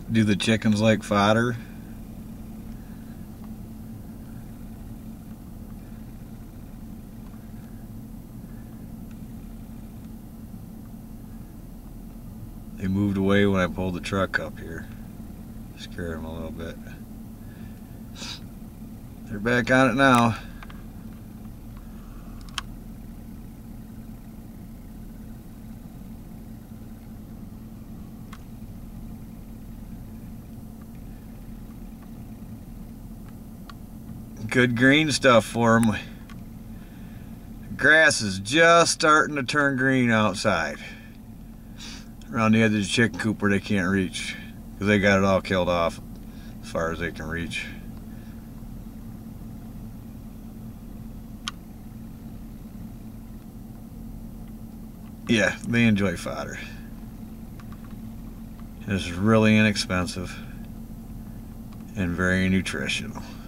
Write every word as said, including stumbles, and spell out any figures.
Do the chickens like fodder? They moved away when I pulled the truck up here. Scared them a little bit. They're back on it now. Good green stuff for them. The grass is just starting to turn green outside. Around the edge of the chicken coop where they can't reach, because they got it all killed off as far as they can reach. Yeah, they enjoy fodder. This is really inexpensive and very nutritional.